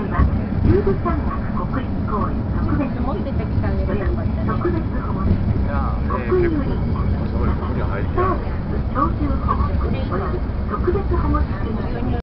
は中部山岳国立公園特別におよび